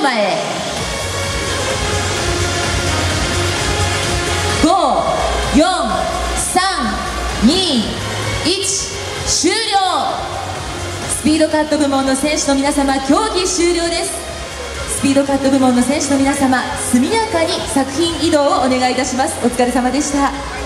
前。5、4、3、2、1、終了。スピードカット部門の選手の皆様、競技終了です。スピードカット部門の選手の皆様、速やかに作品移動をお願いいたします。お疲れ様でした。